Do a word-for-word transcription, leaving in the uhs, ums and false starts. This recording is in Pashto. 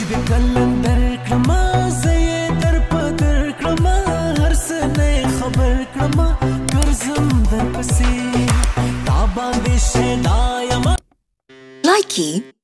کلندر کړما زه در پدر کړما هر څه نه خبر کړما ګرځم در پسې تا باندې شدا یم Likey